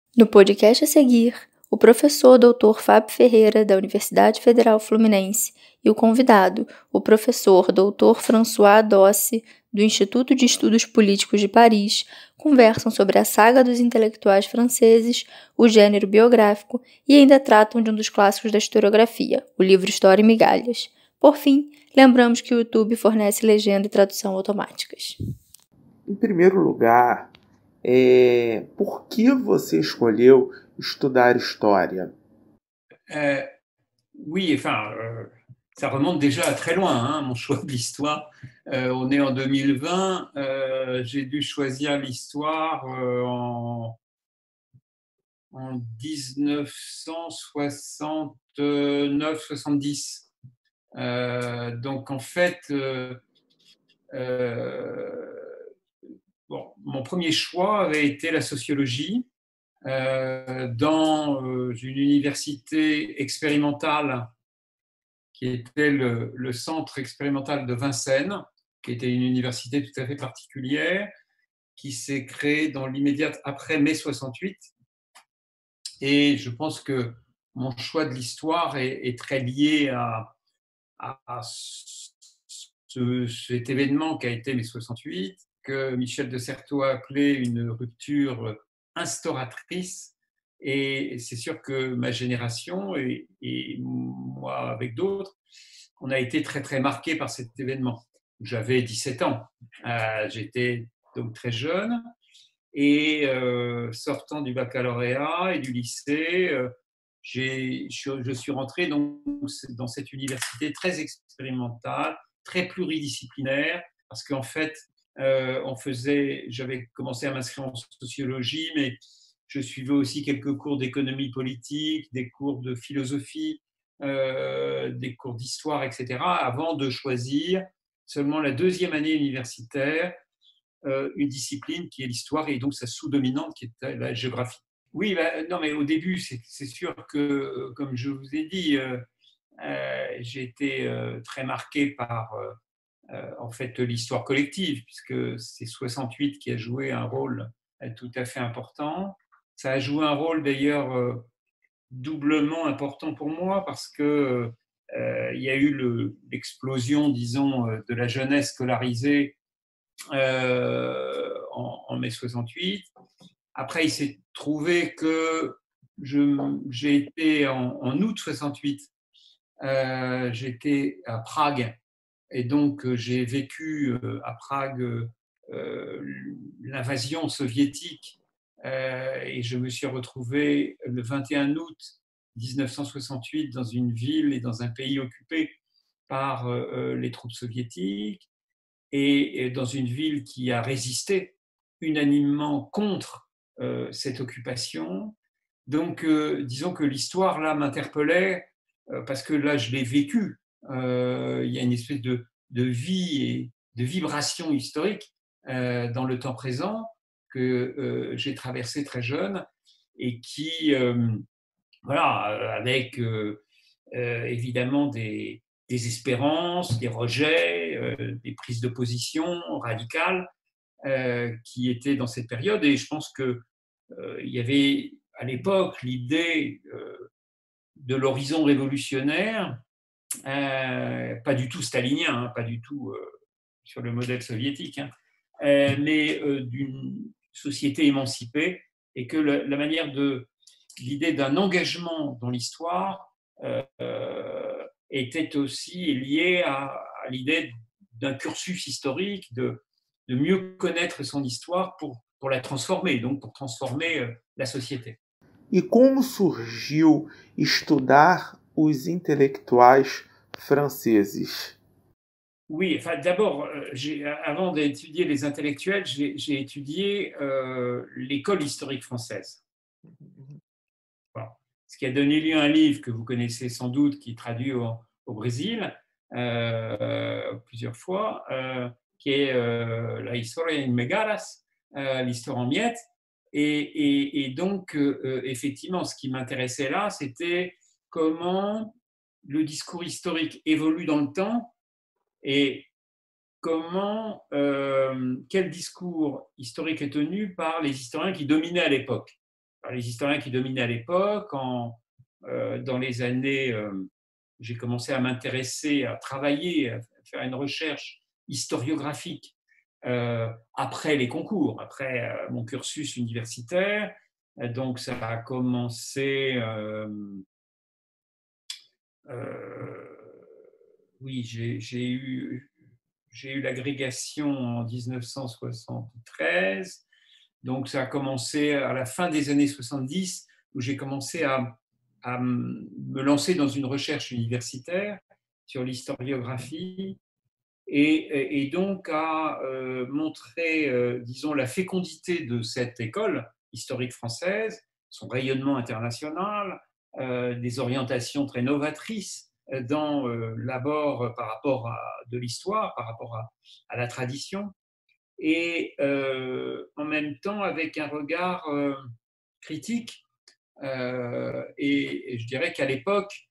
No podcast a seguir, o professor Dr. Fábio Ferreira, da Universidade Federal Fluminense, e o convidado, o professor Dr. François Dossi, do Instituto de Estudos Políticos de Paris, conversam sobre a saga dos intelectuais franceses, o gênero biográfico e ainda tratam de um dos clássicos da historiografia, o livro História e Migalhas. Por fim, lembramos que o YouTube fornece legenda e tradução automáticas. Em primeiro lugar, por que você escolheu estudar história? Oui, enfin, ça remonte déjà à très loin, hein, mon choix de l'histoire. On est en 2020, j'ai dû choisir l'histoire en 1969-70. Donc en fait, mon premier choix avait été la sociologie. Dans une université expérimentale qui était le centre expérimental de Vincennes, qui était une université tout à fait particulière, qui s'est créée dans l'immédiate après mai 68. Et je pense que mon choix de l'histoire est très lié à cet événement qui a été mai 68, que Michel de Certeau a appelé une rupture instauratrice. Et c'est sûr que ma génération et moi avec d'autres, on a été très très marqués par cet événement. J'avais 17 ans, j'étais donc très jeune et sortant du baccalauréat et du lycée, je suis rentré donc dans cette université très expérimentale, très pluridisciplinaire, parce qu'en fait, j'avais commencé à m'inscrire en sociologie, mais je suivais aussi quelques cours d'économie politique, des cours de philosophie, des cours d'histoire, etc., avant de choisir seulement la deuxième année universitaire, une discipline qui est l'histoire et donc sa sous-dominante qui est la géographie. Oui, non, mais au début, c'est sûr que, comme je vous ai dit, j'ai été très marqué par en fait l'histoire collective, puisque c'est 68 qui a joué un rôle tout à fait important. Ça a joué un rôle d'ailleurs doublement important pour moi parce que il y a eu l'explosion, disons, de la jeunesse scolarisée en mai 68. Après, il s'est trouvé que j'ai été en août 68, j'étais à Prague et donc j'ai vécu à Prague l'invasion soviétique et je me suis retrouvé le 21 août 1968 dans une ville et dans un pays occupé par les troupes soviétiques et dans une ville qui a résisté unanimement contre cette occupation. Donc, disons que l'histoire, là, m'interpellait parce que là, je l'ai vécu. Il y a une espèce de vie et de vibration historique dans le temps présent que j'ai traversé très jeune et qui, voilà, avec évidemment des espérances, des rejets, des prises de position radicales qui étaient dans cette période. Et je pense qu'il y avait à l'époque l'idée de l'horizon révolutionnaire, pas du tout stalinien, hein, pas du tout sur le modèle soviétique, hein, mais d'une société émancipée, et que la manière l'idée d'un engagement dans l'histoire était aussi liée à l'idée d'un cursus historique, de mieux connaître son histoire pour la transformer, donc pour transformer la société. E como surgiu estudar os intelectuais franceses? Oui, enfin, d'abord, avant d'étudier les intellectuels, j'ai étudié l'école historique française. Voilà. Ce qui a donné lieu à un livre que vous connaissez sans doute, qui est traduit au Brésil plusieurs fois, qui est La Historia en Megaras, l'histoire en miettes. Et donc, effectivement, ce qui m'intéressait là, c'était comment le discours historique évolue dans le temps et quel discours historique est tenu par les historiens qui dominaient à l'époque. par les historiens qui dominaient à l'époque. Dans les années, j'ai commencé à m'intéresser, à travailler, à faire une recherche historiographique après les concours, après mon cursus universitaire. Donc ça a commencé, oui, j'ai eu l'agrégation en 1973. Donc ça a commencé à la fin des années 70, où j'ai commencé à me lancer dans une recherche universitaire sur l'historiographie et donc à montrer, disons, la fécondité de cette école historique française, son rayonnement international, des orientations très novatrices dans l'abord par rapport à de l'histoire, par rapport à la tradition, et en même temps avec un regard critique. Et je dirais qu'à l'époque,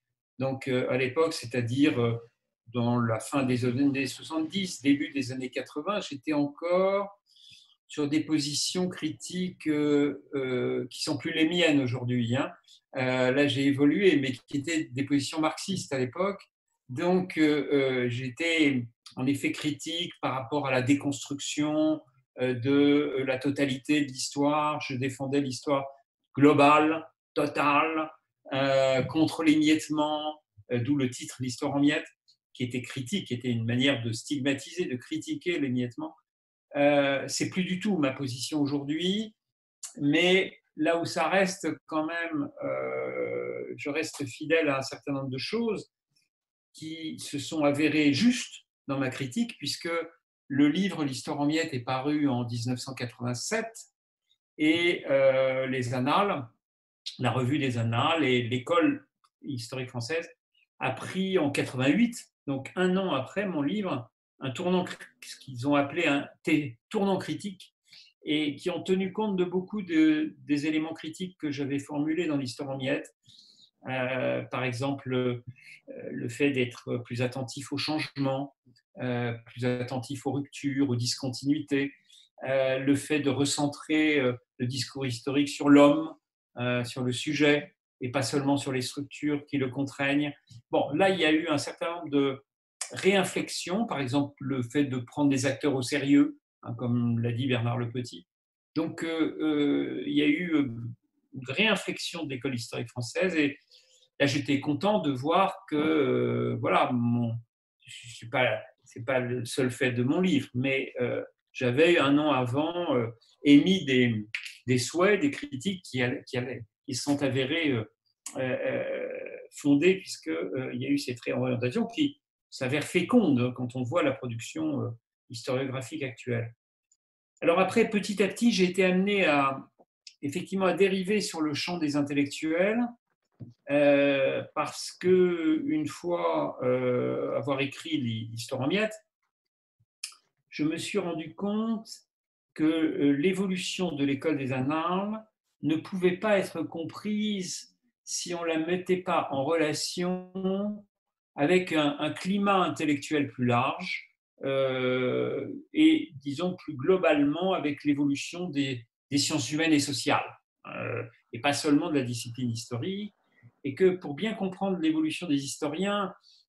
c'est-à-dire dans la fin des années 70, début des années 80, j'étais encore sur des positions critiques qui sont plus les miennes aujourd'hui, hein. Là, j'ai évolué, mais qui étaient des positions marxistes à l'époque. Donc, j'étais en effet critique par rapport à la déconstruction de la totalité de l'histoire. Je défendais l'histoire globale, totale, contre l'émiettement, d'où le titre L'histoire en miettes, qui était critique, qui était une manière de stigmatiser, de critiquer l'émiettement. C'est plus du tout ma position aujourd'hui, mais là où ça reste quand même, je reste fidèle à un certain nombre de choses qui se sont avérées justes dans ma critique, puisque le livre L'histoire en miettes est paru en 1987 et les Annales, la revue des Annales et l'école historique française a pris en 88, donc un an après mon livre, un tournant, ce qu'ils ont appelé un tournant critique, et qui ont tenu compte de beaucoup des éléments critiques que j'avais formulés dans l'histoire en miettes. Par exemple, le fait d'être plus attentif au changement, plus attentif aux ruptures, aux discontinuités, le fait de recentrer le discours historique sur l'homme, sur le sujet, et pas seulement sur les structures qui le contraignent. Bon, là, il y a eu un certain nombre de réinflexions, par exemple le fait de prendre des acteurs au sérieux, hein, comme l'a dit Bernard Le Petit. Donc, il y a eu une réinflexion de l'école historique française, et là, j'étais content de voir que, voilà, c'est pas le seul fait de mon livre, mais j'avais un an avant émis des souhaits, des critiques qui sont avérés fondés, puisqu'il y a eu cette réorientation qui s'avère féconde quand on voit la production historiographique actuelle. Alors après, petit à petit, j'ai été amené effectivement à dériver sur le champ des intellectuels, parce que une fois avoir écrit l'histoire en miettes, je me suis rendu compte que l'évolution de l'école des Annales ne pouvait pas être comprise si on ne la mettait pas en relation avec un climat intellectuel plus large et, disons, plus globalement avec l'évolution des sciences humaines et sociales, et pas seulement de la discipline historique, et que pour bien comprendre l'évolution des historiens,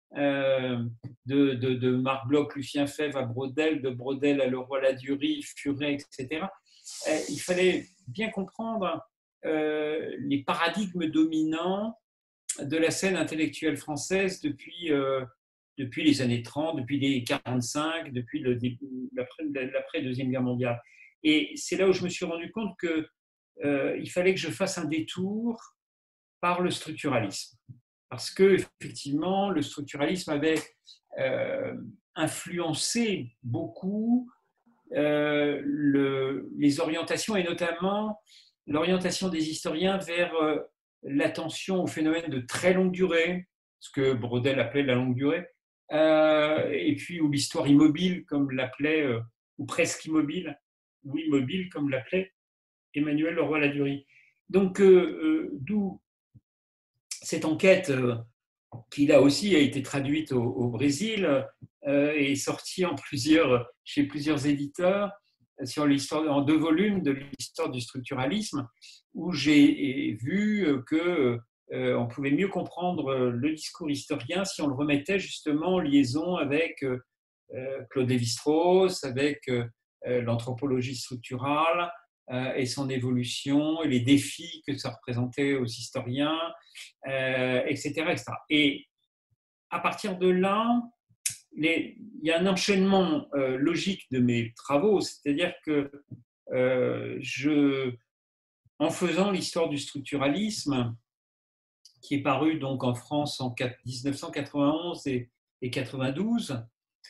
de Marc Bloch, Lucien Febvre à Braudel, de Braudel à Leroy-Ladurie, Furet, etc., il fallait bien comprendre les paradigmes dominants de la scène intellectuelle française depuis les années 30, depuis les 45, depuis l'après-Deuxième Guerre mondiale. Et c'est là où je me suis rendu compte qu'il fallait que je fasse un détour par le structuralisme. Parce que, effectivement, le structuralisme avait influencé beaucoup les orientations, et notamment l'orientation des historiens vers l'attention au phénomène de très longue durée, ce que Braudel appelait la longue durée, et puis ou l'histoire immobile, comme l'appelait, ou presque immobile, ou immobile, comme l'appelait Emmanuel Leroy-Ladurie. Donc, d'où cette enquête qui là aussi a été traduite au Brésil et est sortie chez plusieurs éditeurs, sur l'histoire, en 2 volumes de l'histoire du structuralisme, où j'ai vu que on pouvait mieux comprendre le discours historien si on le remettait justement en liaison avec Claude Lévi-Strauss, avec l'anthropologie structurale et son évolution, et les défis que ça représentait aux historiens, etc., etc. Et à partir de là, il y a un enchaînement logique de mes travaux, c'est-à-dire que en faisant l'histoire du structuralisme, qui est paru donc en France en 1991 et 92,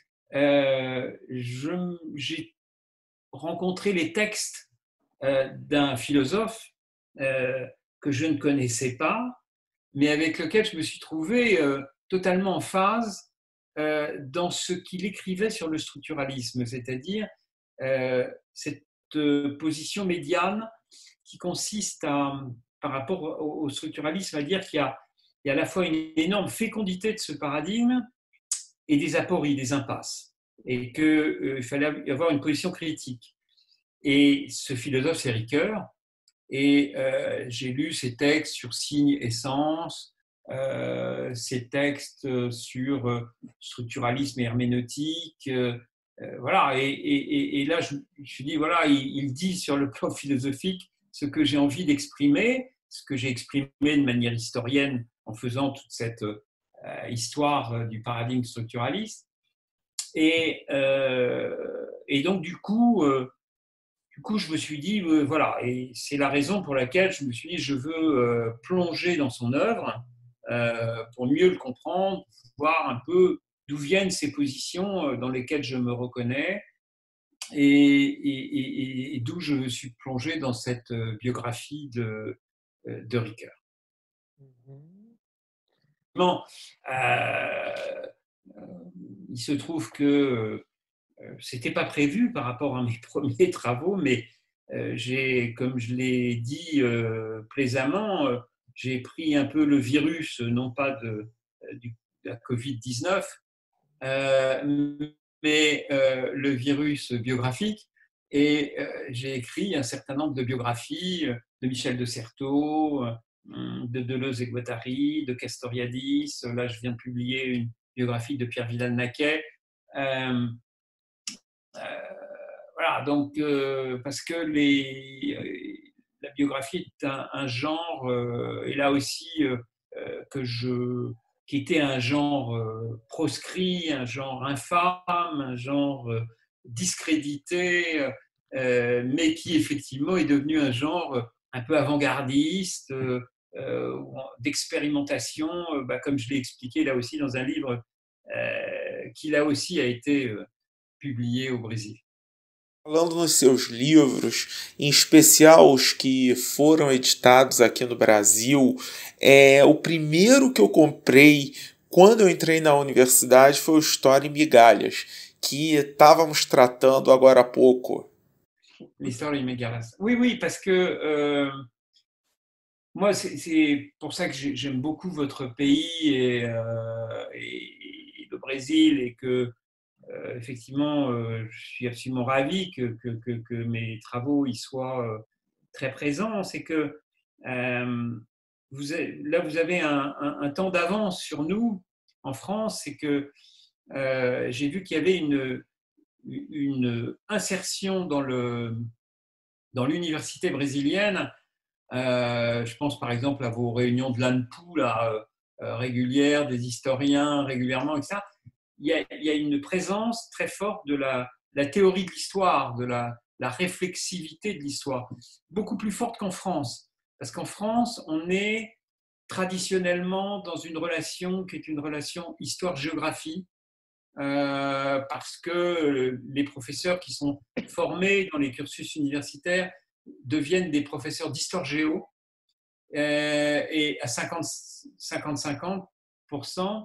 j'ai rencontré les textes d'un philosophe que je ne connaissais pas, mais avec lequel je me suis trouvé totalement en phase dans ce qu'il écrivait sur le structuralisme, c'est-à-dire cette position médiane qui consiste par rapport au structuralisme à dire qu'il y a à la fois une énorme fécondité de ce paradigme et des apories, des impasses, et qu'il fallait y avoir une position critique. Et ce philosophe, c'est Ricoeur, et j'ai lu ses textes sur signes et sens, ses textes sur structuralisme et herméneutique, voilà. Et là, je me suis dit, voilà, il dit sur le plan philosophique ce que j'ai envie d'exprimer, ce que j'ai exprimé de manière historienne en faisant toute cette histoire du paradigme structuraliste. Et donc, du coup, je me suis dit, voilà, et c'est la raison pour laquelle je me suis dit, je veux plonger dans son œuvre pour mieux le comprendre, voir un peu d'où viennent ces positions dans lesquelles je me reconnais et d'où je suis plongé dans cette biographie de Ricoeur. Bon, il se trouve que c'était pas prévu par rapport à mes premiers travaux, mais comme je l'ai dit plaisamment, j'ai pris un peu le virus, non pas de la Covid-19, mais le virus biographique. Et j'ai écrit un certain nombre de biographies de Michel de Certeau, de Deleuze et Guattari, de Castoriadis. Là, je viens de publier une biographie de Pierre Vidal-Naquet. Voilà, donc, parce que la biographie est un genre, et là aussi, qui était un genre proscrit, un genre infâme, un genre discrédité, mais qui effectivement est devenu un genre un peu avant-gardiste, d'expérimentation, comme je l'ai expliqué là aussi dans un livre qui là aussi a été publié au Brésil. Falando nos seus livros, em especial os que foram editados aqui no Brasil, o primeiro que eu comprei quando eu entrei na universidade foi o História em Migalhas, que estávamos tratando agora há pouco. L'histoire des Migalhas. Oui, oui, parce que moi, c'est pour ça que j'aime beaucoup votre pays et le Brésil, et que effectivement, je suis absolument ravi que mes travaux y soient très présents. C'est que vous avez un temps d'avance sur nous en France. C'est que j'ai vu qu'il y avait une insertion dans l'université brésilienne. Je pense par exemple à vos réunions de l'ANPU régulières, des historiens régulièrement, etc. Il y a une présence très forte de la théorie de l'histoire, de la réflexivité de l'histoire, beaucoup plus forte qu'en France. Parce qu'en France, on est traditionnellement dans une relation qui est une relation histoire-géographie, parce que les professeurs qui sont formés dans les cursus universitaires deviennent des professeurs d'histoire-géo, et à 50-50%,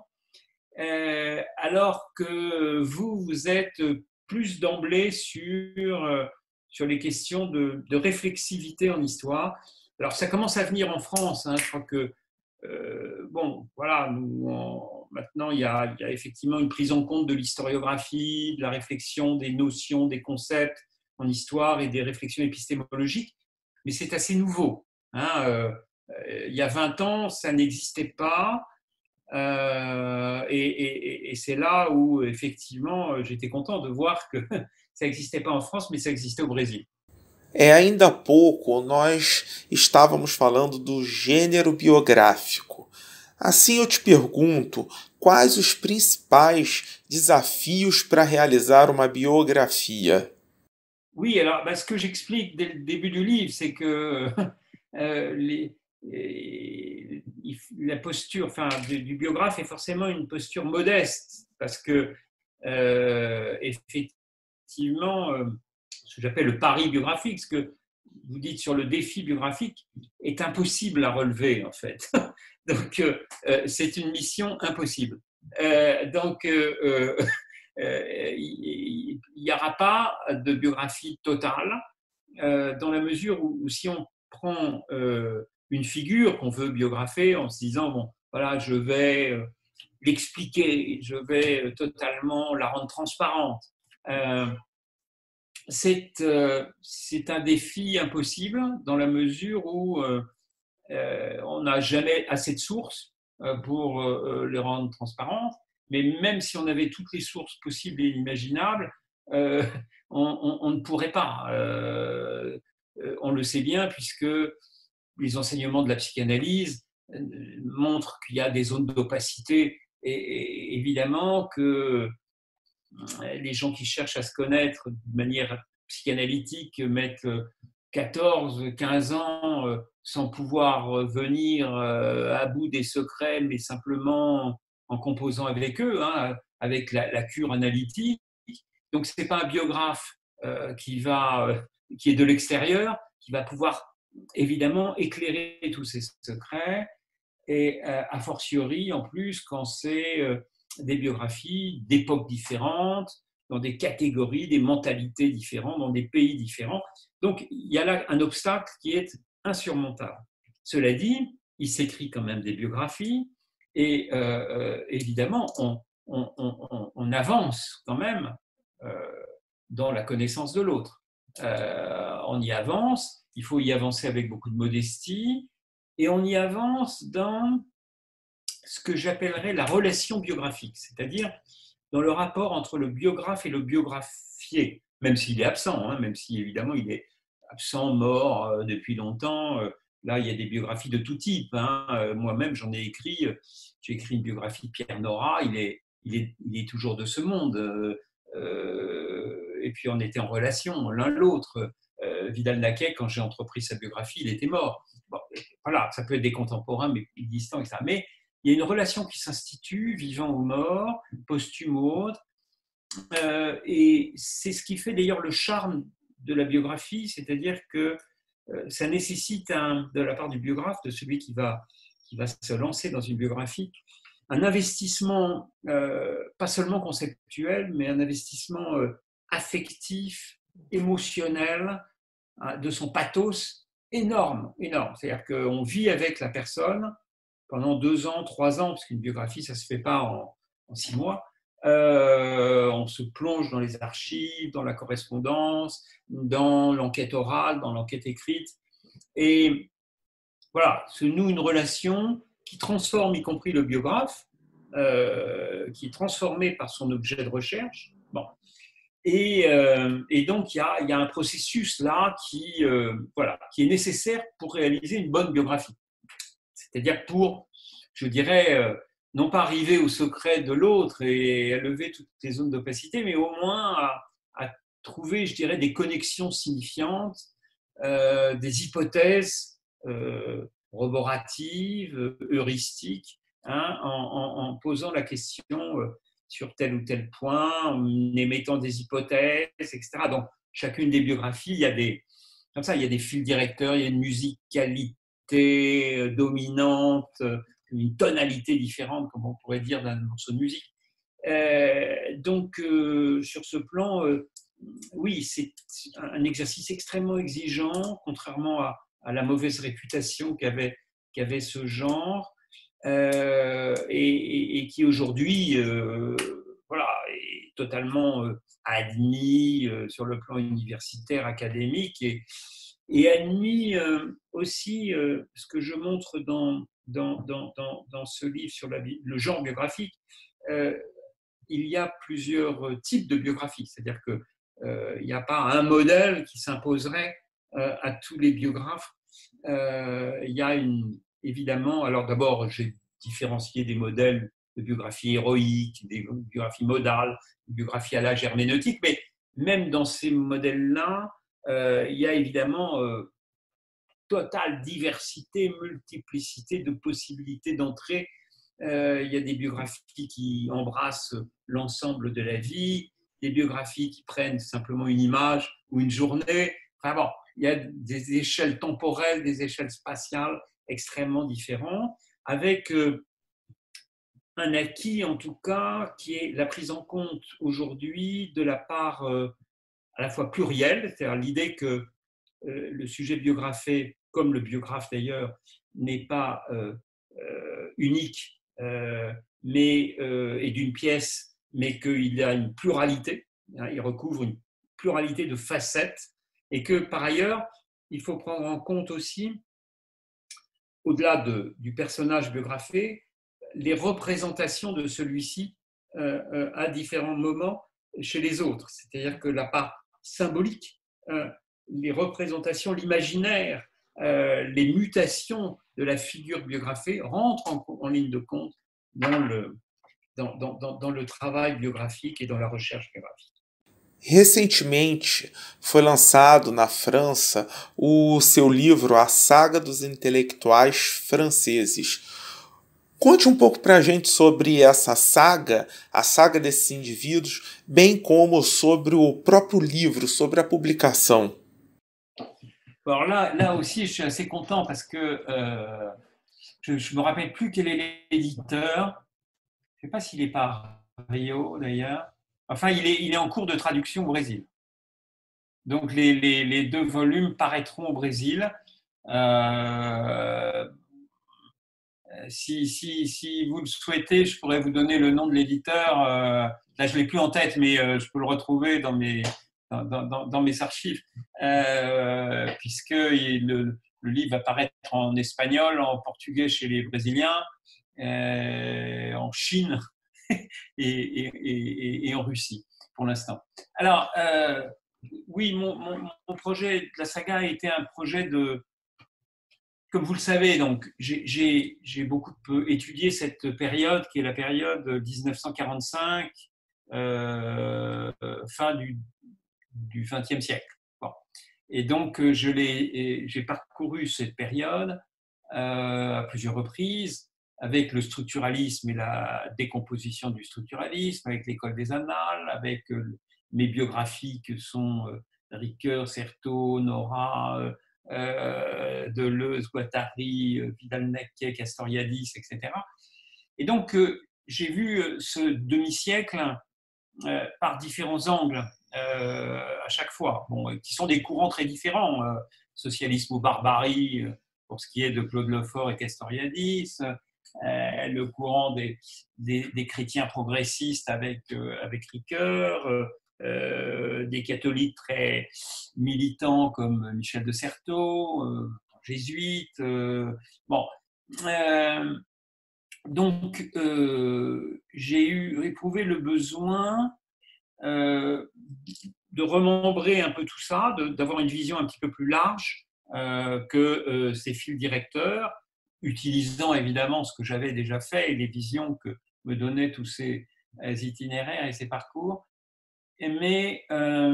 alors que vous êtes plus d'emblée sur les questions de réflexivité en histoire. Alors ça commence à venir en France, hein, je crois que bon, voilà, maintenant il y a effectivement une prise en compte de l'historiographie, de la réflexion, des notions, des concepts en histoire et des réflexions épistémologiques, mais c'est assez nouveau. Hein. Il y a 20 ans, ça n'existait pas. Et c'est là où, effectivement, j'étais content de voir que ça n'existait pas en France, mais ça existait au Brésil. Ainda há pouco nós estávamos falando do gênero biográfico. Assim eu te pergunto, quais os principais desafios para realizar uma biografia? Oui, alors ce que j'explique dès le début du livre, c'est que la posture du biographe est forcément une posture modeste, parce que effectivement, ce que j'appelle le pari biographique, ce que vous dites sur le défi biographique, est impossible à relever en fait. Donc c'est une mission impossible. Il n'y aura pas de biographie totale dans la mesure où si on prend une figure qu'on veut biographer en se disant, bon, voilà, je vais l'expliquer, je vais totalement la rendre transparente. C'est un défi impossible dans la mesure où on n'a jamais assez de sources pour les rendre transparentes. Mais même si on avait toutes les sources possibles et imaginables, on ne pourrait pas. On le sait bien puisque les enseignements de la psychanalyse montrent qu'il y a des zones d'opacité et évidemment que les gens qui cherchent à se connaître de manière psychanalytique mettent 14, 15 ans sans pouvoir venir à bout des secrets, mais simplement en composant avec eux, hein, avec la cure analytique. Donc, ce n'est pas un biographe qui est de l'extérieur, qui va pouvoir évidemment éclairer tous ces secrets, et a fortiori, en plus, quand c'est des biographies d'époques différentes, dans des catégories, des mentalités différentes, dans des pays différents. Donc, il y a là un obstacle qui est insurmontable. Cela dit, il s'écrit quand même des biographies et évidemment, on avance quand même dans la connaissance de l'autre. On y avance, il faut y avancer avec beaucoup de modestie et on y avance dans ce que j'appellerais la relation biographique, c'est-à-dire dans le rapport entre le biographe et le biographié, même s'il est absent, hein, même si évidemment il est absent, mort depuis longtemps. Là, il y a des biographies de tout type. Hein. Moi-même, j'en ai écrit. J'ai écrit une biographie de Pierre Nora. Il est toujours de ce monde. Et puis, on était en relation l'un l'autre. Vidal-Naquet, quand j'ai entrepris sa biographie, il était mort. Bon, voilà, ça peut être des contemporains, mais distants et ça. Mais il y a une relation qui s'institue, vivant ou mort, posthume ou autre. Et c'est ce qui fait d'ailleurs le charme de la biographie, c'est-à-dire que ça nécessite de la part du biographe, de celui qui va se lancer dans une biographie, un investissement pas seulement conceptuel, mais un investissement affectif, émotionnel, de son pathos énorme, énorme. C'est-à-dire qu'on vit avec la personne pendant 2 ans, 3 ans, parce qu'une biographie, ça ne se fait pas en 6 mois. On se plonge dans les archives, dans la correspondance, dans l'enquête orale, dans l'enquête écrite. Et voilà, se noue une relation qui transforme, y compris le biographe, qui est transformé par son objet de recherche. Bon. Et donc, il y a un processus là qui est nécessaire pour réaliser une bonne biographie. C'est-à-dire pour, je dirais, non pas arriver au secret de l'autre et à lever toutes les zones d'opacité, mais au moins à trouver, je dirais, des connexions signifiantes, des hypothèses roboratives, heuristiques, hein, en posant la question sur tel ou tel point, en émettant des hypothèses, etc. Donc, chacune des biographies, il y a des fils directeurs, il y a une musicalité dominante, une tonalité différente, comme on pourrait dire d'un morceau de musique. Donc, sur ce plan, oui, c'est un exercice extrêmement exigeant, contrairement à la mauvaise réputation qu'avait ce genre, et qui aujourd'hui, voilà, totalement admis sur le plan universitaire, académique, et admis aussi, ce que je montre dans ce livre sur le genre biographique. Il y a plusieurs types de biographies, c'est-à-dire qu'il n'y a pas un modèle qui s'imposerait à tous les biographes. Il y a évidemment, alors d'abord, j'ai différencié des modèles de biographie héroïque, des biographies modales, des biographies à l'âge herméneutique, mais même dans ces modèles-là, il y a évidemment totale diversité, multiplicité de possibilités d'entrée. Il y a des biographies qui embrassent l'ensemble de la vie, des biographies qui prennent simplement une image ou une journée. Enfin bon, il y a des échelles temporelles, des échelles spatiales extrêmement différentes, avec un acquis en tout cas qui est la prise en compte aujourd'hui de la part à la fois plurielle, c'est-à-dire l'idée que le sujet biographé, comme le biographe d'ailleurs, n'est pas unique et d'une pièce, mais qu'il a une pluralité, hein, il recouvre une pluralité de facettes, et que par ailleurs, il faut prendre en compte aussi, au-delà du personnage biographé, les représentations de celui-ci à différents moments chez les autres. C'est-à-dire que la part symbolique, les représentations, l'imaginaire, les mutations de la figure biographiée rentrent en ligne de compte dans le travail biographique et dans la recherche biographique. Recentemente foi lançado na França o seu livro A Saga dos Intelectuais Franceses. Conte um pouco para a gente sobre essa saga, a saga desses indivíduos, bem como sobre o próprio livro, sobre a publicação. Alors là aussi, je suis assez content parce que je ne me rappelle plus quel est l'éditeur. Je ne sais pas s'il est par Rio d'ailleurs. Enfin, il est en cours de traduction au Brésil. Donc les 2 volumes paraîtront au Brésil. Si vous le souhaitez, je pourrais vous donner le nom de l'éditeur. Là, je ne l'ai plus en tête, mais je peux le retrouver dans mes archives, puisque le livre va paraître en espagnol, en portugais chez les Brésiliens, en Chine et en Russie, pour l'instant. Alors, oui, mon projet de la saga a été un projet de... Comme vous le savez, donc, j'ai beaucoup étudié cette période, qui est la période 1945, fin du XXe siècle. Bon. Et donc, j'ai parcouru cette période à plusieurs reprises, avec le structuralisme et la décomposition du structuralisme, avec l'école des annales, avec mes biographies que sont Ricoeur, Certeau, Nora, Deleuze, Guattari, Vidal-Naquet, Castoriadis, etc. Et donc, j'ai vu ce demi-siècle par différents angles à chaque fois, qui sont des courants très différents. Socialisme ou barbarie, pour ce qui est de Claude Lefort et Castoriadis, le courant des chrétiens progressistes avec Ricoeur, des catholiques très militants comme Michel de Certeau, jésuites. Donc, j'ai éprouvé le besoin de remembrer un peu tout ça, d'avoir une vision un petit peu plus large que ces fils directeurs, utilisant évidemment ce que j'avais déjà fait et les visions que me donnaient tous ces itinéraires et ces parcours, mais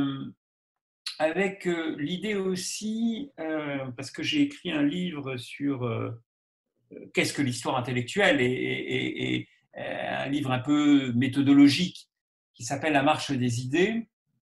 avec l'idée aussi, parce que j'ai écrit un livre sur qu'est-ce que l'histoire intellectuelle et un livre un peu méthodologique qui s'appelle La marche des idées,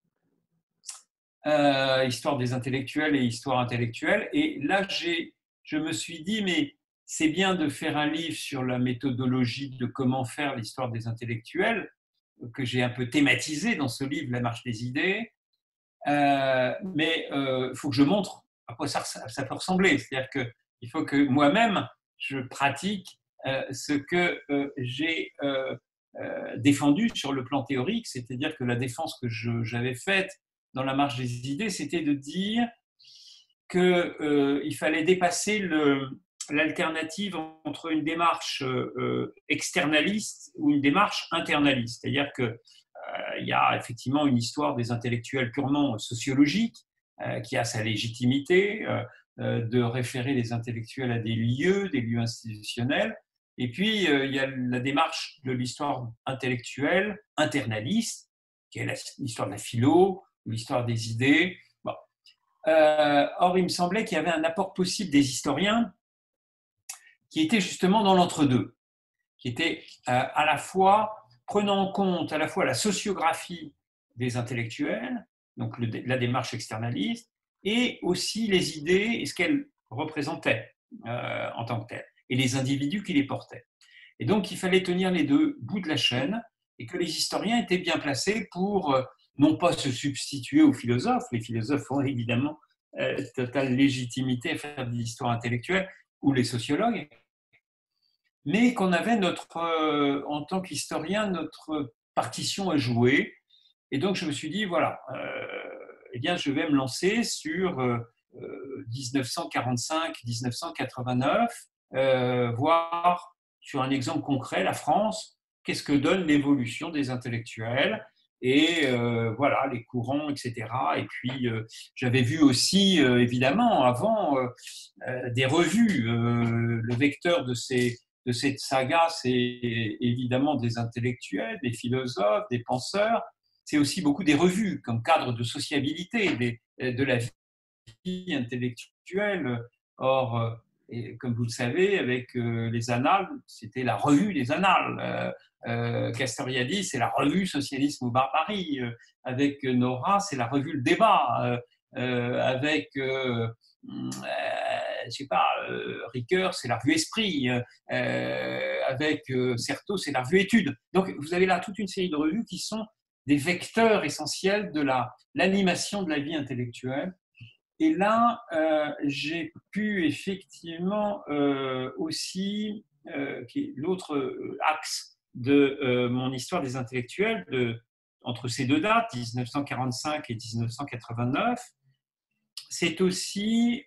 histoire des intellectuels et histoire intellectuelle. Et là, je me suis dit, mais c'est bien de faire un livre sur la méthodologie de comment faire l'histoire des intellectuels, que j'ai un peu thématisé dans ce livre, La marche des idées, mais il faut que je montre à quoi ça peut ressembler. C'est-à-dire qu'il faut que moi-même, je pratique ce que j'ai défendu sur le plan théorique, c'est-à-dire que la défense que j'avais faite dans la marche des idées, c'était de dire qu'il fallait dépasser l'alternative entre une démarche externaliste ou une démarche internaliste. C'est-à-dire qu'il y a effectivement une histoire des intellectuels purement sociologique qui a sa légitimité de référer les intellectuels à des lieux institutionnels. Et puis, il y a la démarche de l'histoire intellectuelle internaliste, qui est l'histoire de la philo, l'histoire des idées. Bon. Or, il me semblait qu'il y avait un apport possible des historiens qui était justement dans l'entre-deux, qui était à la fois prenant en compte à la fois la sociographie des intellectuels, donc la démarche externaliste, et aussi les idées et ce qu'elles représentaient en tant que telles, et les individus qui les portaient. Et donc, il fallait tenir les deux bouts de la chaîne, et que les historiens étaient bien placés pour non pas se substituer aux philosophes. Les philosophes ont évidemment totale légitimité à faire de l'histoire intellectuelle, ou les sociologues, mais qu'on avait en tant qu'historien, notre partition à jouer. Et donc, je me suis dit, voilà, eh bien, je vais me lancer sur 1945-1989, voir sur un exemple concret la France, qu'est-ce que donne l'évolution des intellectuels, et voilà, les courants, etc. Et puis, j'avais vu aussi, évidemment, avant, des revues. Le vecteur de cette saga, c'est évidemment des intellectuels, des philosophes, des penseurs. C'est aussi beaucoup des revues comme cadre de sociabilité de la vie intellectuelle. Or, et comme vous le savez, avec les Annales, c'était la revue des Annales. Castoriadis, c'est la revue Socialisme ou Barbarie. Avec Nora, c'est la revue Le Débat. Avec je sais pas, Ricoeur, c'est la revue Esprit, avec Certeau, c'est la revue Études. Donc, vous avez là toute une série de revues qui sont des vecteurs essentiels de l'animation de la vie intellectuelle. Et là, j'ai pu effectivement aussi, qui est l'autre axe de mon histoire des intellectuels, entre ces deux dates, 1945 et 1989, c'est aussi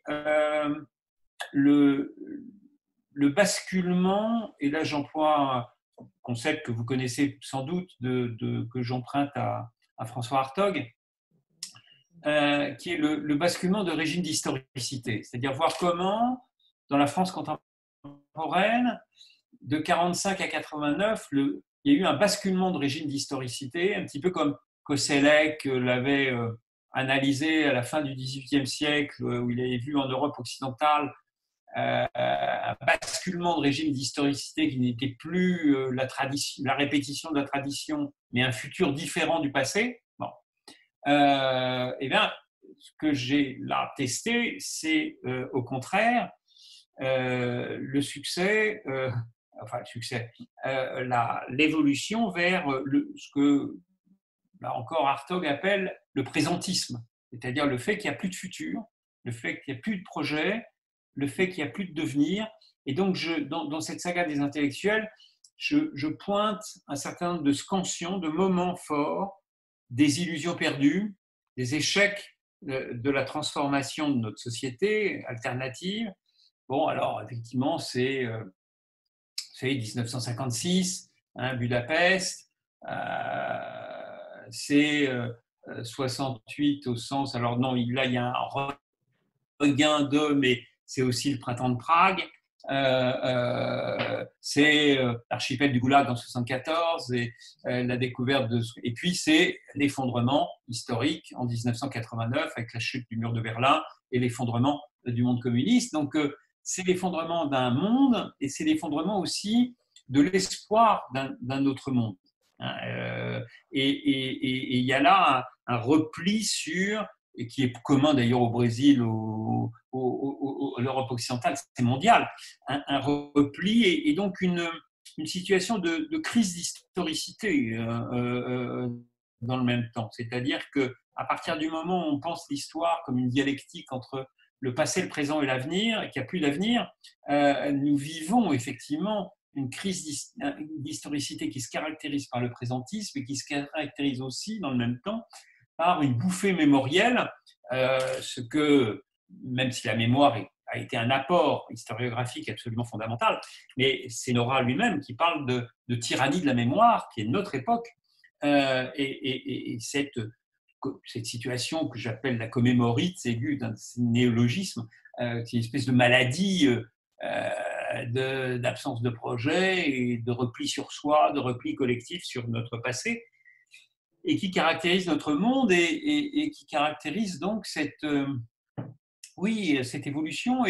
le basculement, et là j'emploie un concept que vous connaissez sans doute, que j'emprunte à François Hartog, qui est le basculement de régime d'historicité, c'est-à-dire voir comment, dans la France contemporaine, de 1945 à 1989, il y a eu un basculement de régime d'historicité, un petit peu comme Koselleck l'avait analysé à la fin du XVIIIe siècle, où il avait vu en Europe occidentale un basculement de régime d'historicité qui n'était plus la répétition de la tradition, mais un futur différent du passé. Bon. Eh bien, ce que j'ai là testé, c'est au contraire le succès, l'évolution vers ce que, là encore, Hartog appelle le présentisme, c'est-à-dire le fait qu'il n'y a plus de futur, le fait qu'il n'y a plus de projet, le fait qu'il n'y a plus de devenir. Et donc, dans cette saga des intellectuels, je pointe un certain nombre de scansions, de moments forts, des illusions perdues, des échecs de la transformation de notre société alternative. Bon, alors, effectivement, c'est 1956, Budapest, c'est 68 au sens, alors non, là, il y a un regain mais c'est aussi le printemps de Prague. C'est l'archipel du Goulag en 1974 et la découverte et puis c'est l'effondrement historique en 1989 avec la chute du mur de Berlin et l'effondrement du monde communiste. Donc c'est l'effondrement d'un monde et c'est l'effondrement aussi de l'espoir d'un autre monde. Et il y a là un repli sur, et qui est commun d'ailleurs au Brésil, à l'Europe occidentale, c'est mondial, un repli et donc une situation de crise d'historicité dans le même temps. C'est-à-dire qu'à partir du moment où on pense l'histoire comme une dialectique entre le passé, le présent et l'avenir, et qu'il n'y a plus d'avenir, nous vivons effectivement une crise d'historicité qui se caractérise par le présentisme et qui se caractérise aussi, dans le même temps, par une bouffée mémorielle, ce que, même si la mémoire a été un apport historiographique absolument fondamental, mais c'est Nora lui-même qui parle de tyrannie de la mémoire, qui est notre époque, et cette situation que j'appelle la commémorite aiguë d'un néologisme, qui est une espèce de maladie d'absence de projet et de repli sur soi, de repli collectif sur notre passé, et qui caractérise notre monde et qui caractérise donc cette évolution.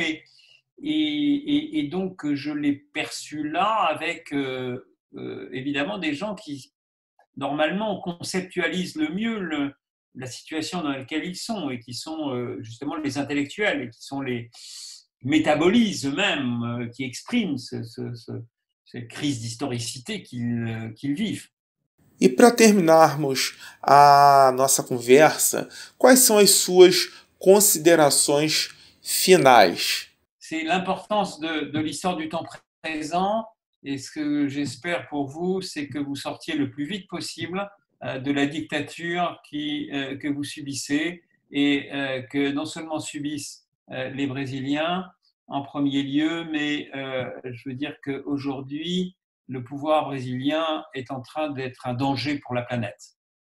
Et donc, je l'ai perçu là avec évidemment des gens qui, normalement, conceptualisent le mieux la situation dans laquelle ils sont et qui sont justement les intellectuels et qui sont les métabolisent eux-mêmes, qui expriment cette crise d'historicité qu'ils vivent. E para terminarmos a nossa conversa, quais são as suas considerações finais? C'est l'importance de l'histoire du temps présent, et ce que j'espère pour vous, c'est que vous sortiez le plus vite possible de la dictature que vous subissez, et que non seulement subissent les Brésiliens en premier lieu, mais je veux dire qu'aujourd'hui, le pouvoir brésilien est en train d'être un danger pour la planète.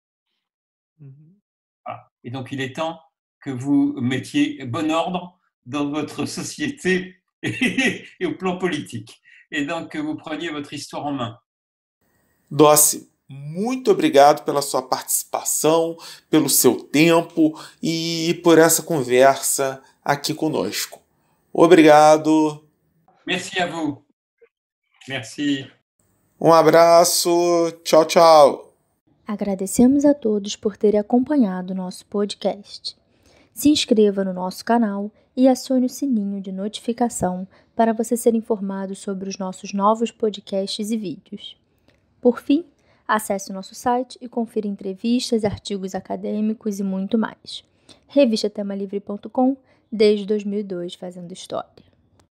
Voilà. Et donc, il est temps que vous mettiez bon ordre dans votre société et au plan politique. Et donc, que vous preniez votre histoire en main. Dossi, muito obrigado pela sua participação, pelo seu tempo e por essa conversa aqui conosco. Obrigado. Merci à vous. Merci. Abraço. Tchau, tchau. Agradecemos a todos por terem acompanhado nosso podcast. Se inscreva no nosso canal e acione o sininho de notificação para você ser informado sobre os nossos novos podcasts e vídeos. Por fim, acesse o nosso site e confira entrevistas, artigos acadêmicos e muito mais. Revistatemalivre.com, desde 2002 fazendo história.